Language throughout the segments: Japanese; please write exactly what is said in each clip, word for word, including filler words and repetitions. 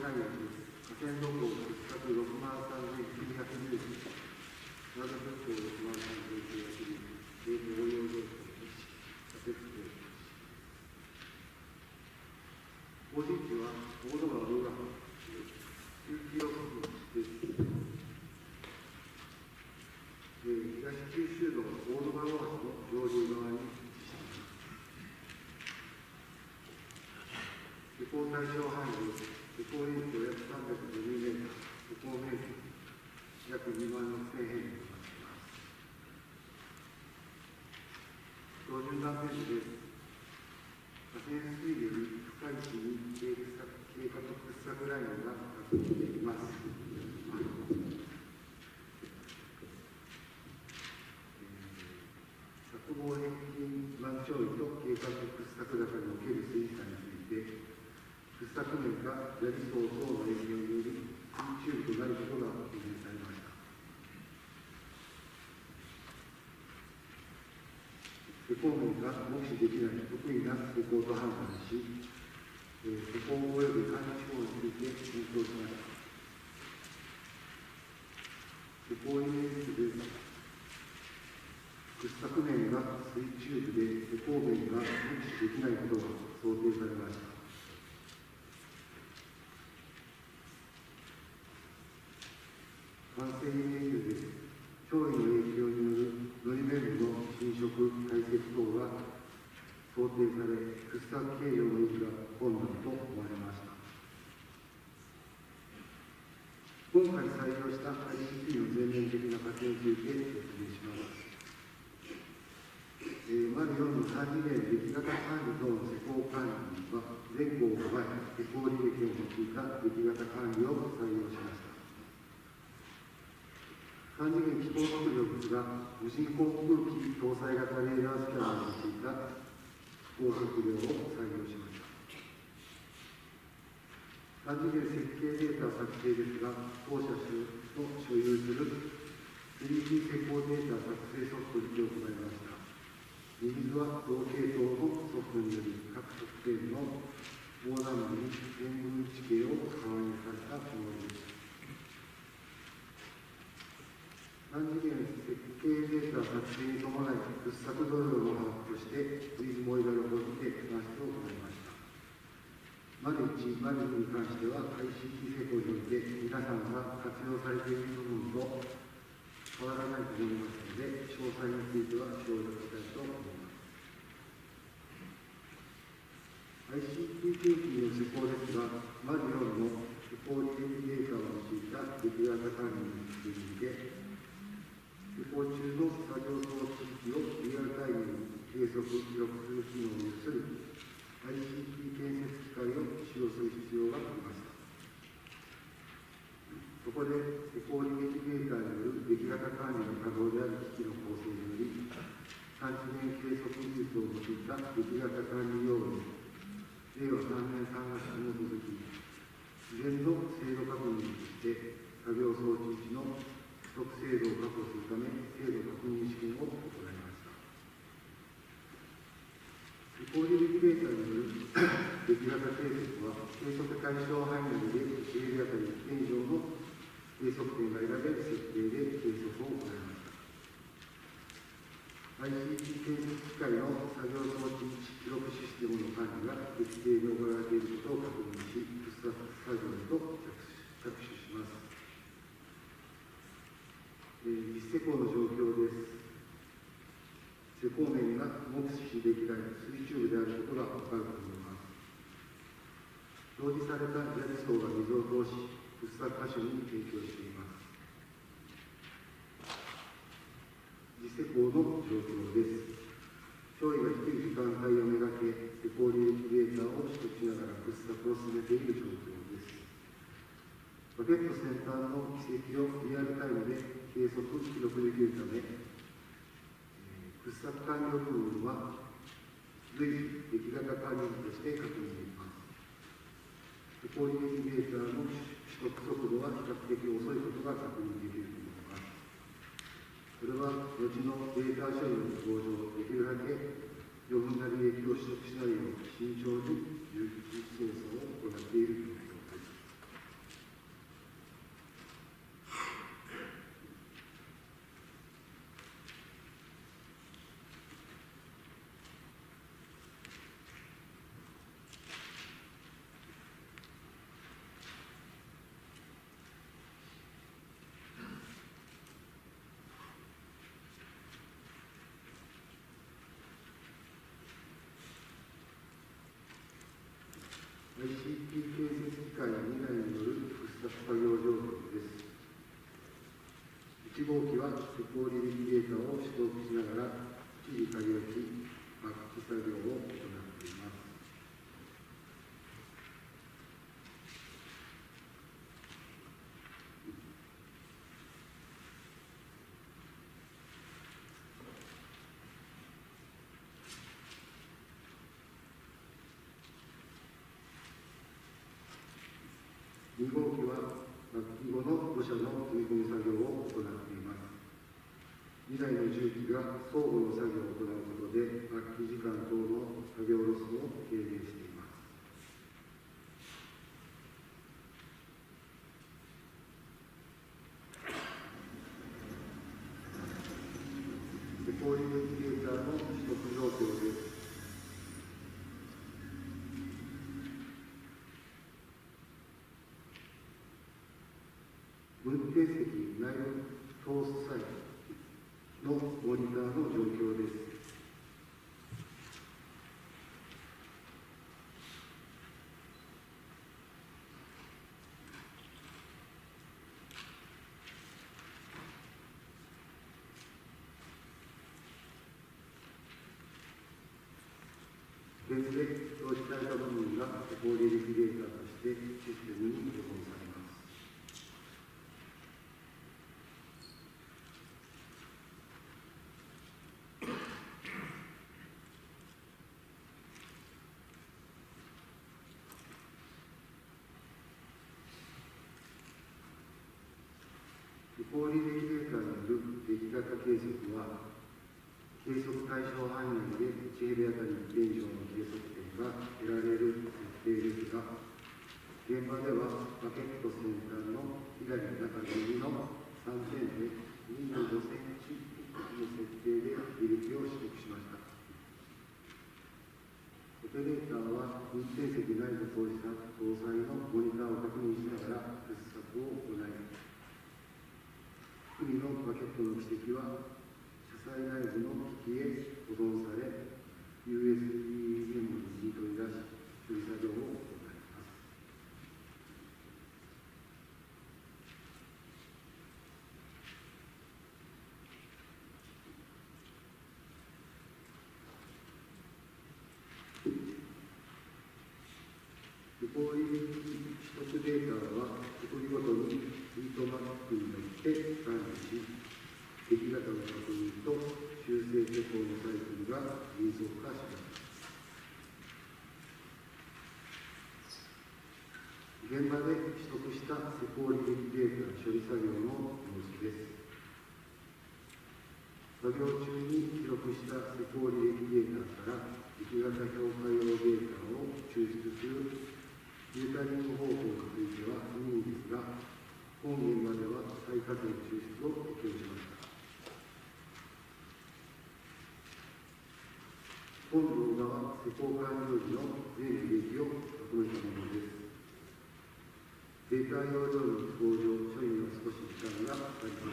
単位河川路工掘削ろくまんさんぜんきゅうひゃくにじゅうななじゅっころくまんさんぜんきゅうひゃくにじゅう応用条項に仮設工工事地は大野川動画中期予測です。東九州道大野川大橋の上流側に施工対象範囲、施工延長約さんびゃくごじゅうメートル、施工面積約にまんろくせんへんとなっています。標準断面図です。河川水位より深い地に計画掘削ラインが確認できます。作望平均満潮位と計画掘削高における水位差について、掘削面が砂利層等の影響により水中となることが懸念されました。施工面が目視できない得意な施工と判断し、施工及び管理手法について検討しました。施工イメージ図です。掘削面が水中部で施工面が目視できないことが想定されました。完成イメージです。潮位の影響によるのり面部の浸食、堆積等が想定され、掘削形状の維持が困難と思われました。今回採用した アイシーティー の全面的な過程について説明します。えー、まずよんのさん次元出来型管理等の施工管理は、全項を踏まえ、施工履歴を用いた出来型管理を採用しました。さん次元気候測量物が無人航空機搭載型レーダースキャナーを用いた気候測量を採用しました。さん次元設計データ作成ですが、当社の所有する スリーディー 施工データ作成ソフトに手を加えました。右図は同系統のソフトにより各測定の横断部に天文地形を反映されたものです。さん次元設計データ作成に伴い、掘削土壌の把握として、クイズモイラルを用いて算出を行いました。丸いち、丸にに関しては、アイシーティー 施工において皆さんが活用されている部分と変わらないと思いますので、詳細については省略したいと思います。アイシーティー 研究の施工ですが、丸よんの施工履歴データを用いた出来型管理について、施工中の作業装置機をリアルタイムに計測、記録する機能を有する アイシーティー 建設機械を使用する必要がありました。そこで施工履歴データによる出来型管理の可能である機器の構成により、さん次元計測技術を用いた出来型管理用具、れいわさんねんさんがつに基づき、事前の精度確認として、作業装置位置の不足精度を確保するため、精度確認試験を行いました。施工履歴データによる出来型計測は、計測対象範囲内でいちエリアあたりいってん以上の計測点が得られる設定で計測を行いました。アイシーティー 建設機械の作業装置記録システムの管理が適正に行われていることを確認し、掘削作業へと着手します。実施施工の状況です。施工面が目視できない水中部であることが分かると思います。表示された砂利層が水を通し、掘削箇所に提供しています。実施施工の状況です。潮位が低い時間帯をめがけ、施工履歴データを取得しながら掘削を進めている状況です。バケット先端の軌跡をリアルタイムで計測・記録できるため、掘削完了部分は随時出来型管理として確認できます。施工履歴データの取得速度は比較的遅いことが確認できると思います。これは後のデータ処理の向上、できるだけ余分な履歴を取得しないよう慎重に実操作を行っている状況です。 アイシーティー 建設機械にだいによる掘削作業状況です。いち号機は施工履歴データを取得しながら、一時仮置き、末期作業を行っています。に号機は末期後の土砂の積み込み作業を行っています。にだいの重機が相互の作業を行うことで、末期時間等の作業ロスを軽減しています。施工履歴データの取得状況です。運転席内部トースサイトのモニターの状況です。現在、表示された部分が施工履歴データとしてシステムに保存されます。施工履歴データによる出来型計測は、計測対象範囲内でいちヘルあたりいってん以上の計測点が得られる設定ですが、現場ではバケット先端の左中右のさんてんでにじゅうごセンチの設定で履歴を取得しました。オペレーターは運転席内部搭載のモニターを確認しながら掘削を行い、海のバケットの軌跡は車載内部の機器へ保存され、ユーエスビー メモリに取り出し、処理作業を行います。施工履歴取得データは、施工ごとにヒートマップによって管理し、出来方の確認と修正施工のサイクルが迅速化します。現場で取得した施工履歴データ処理作業の様子です。作業中に記録した施工履歴データから出来型評価用データを抽出するフィルタリング方法については任意ですが、本現場では最下点抽出を適用しました。本動画は施工完了時の全履歴をまとめたものです。データ容量の都合上、処理には少し時間がかかります。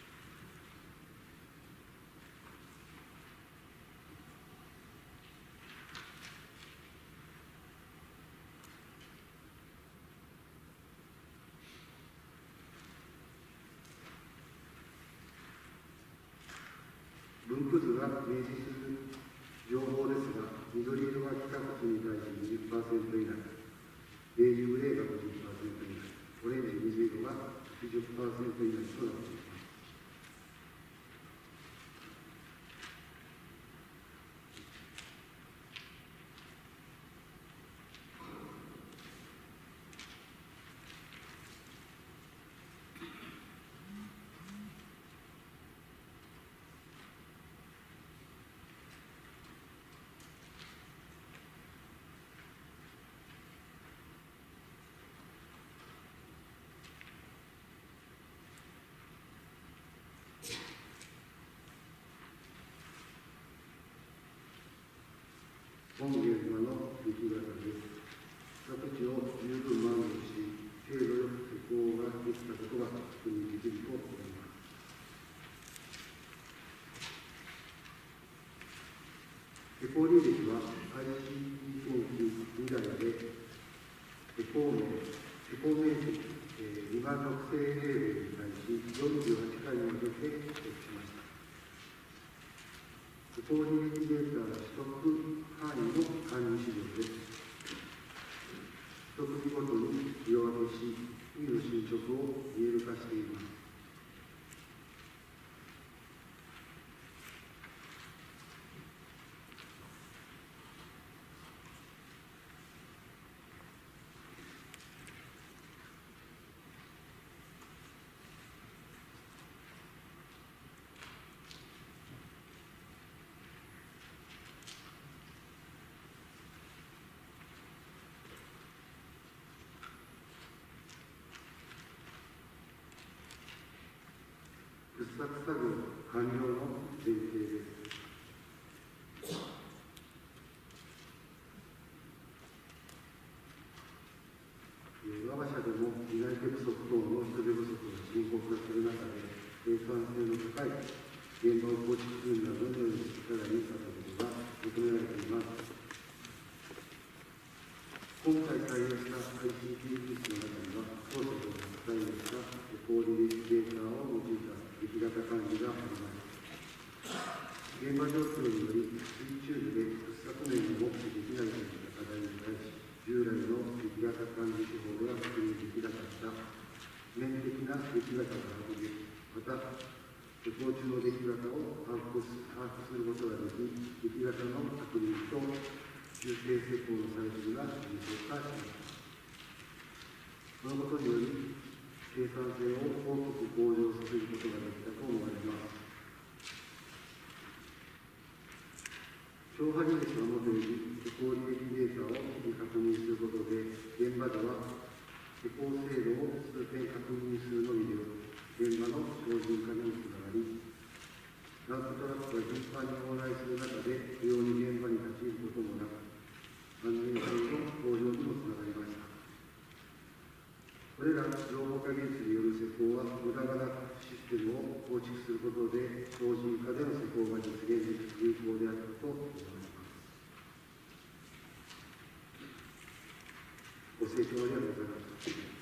分布図が明示する情報ですが、緑色が規格値に対し にじゅっパーセント 以内、ベージュグレーが ごじゅっパーセント 以内、オレンジ水色が はちじゅっパーセント 以内となっています。本現場の出来方です。各地を十分満足し、精度よく施工ができたことが確認できると思います。施工履歴は アイシーティー 検機にだいで施工面、施工面積にまんろくせん平米に対しよんじゅうはちかいに分けて設置しました。施工履歴データ取得範囲の管理資料です。一組ごとに色分けし、次の進捗を見える化しています。掘削作業完了の前提です。我が社でも担い手不足等の人手不足が深刻化する中で、生産性の高い現場を構築するにはどのようにさらにさせることが求められています。今回採用した アイシーティー 技術の中には、当社と採用した施工履歴データを用いた出来型管理があります。現場状況により、水中部で掘削面を目視できないといった課題に対し、従来の出来型管理手法では確認できなかった面的な出来型が運び、また、施工中の出来型を把握することができ、出来型の確認と修正施工の最終が実現化しました。このことにより、生産性を大きく向上させることができたと思われます。超波履歴はもとより、施工履歴データを確認することで、現場では施工精度を数点確認するのみで、現場の精進化につながり、ダンプトラックが頻繁に往来する中で、不要に現場に立ち入ることもなく、安全性の向上にもつながりました。これら情報化技術による施工は、無駄がなくシステムを構築することで、精進化での施工が実現でき有効であると思います。ご清聴ありがとうございました。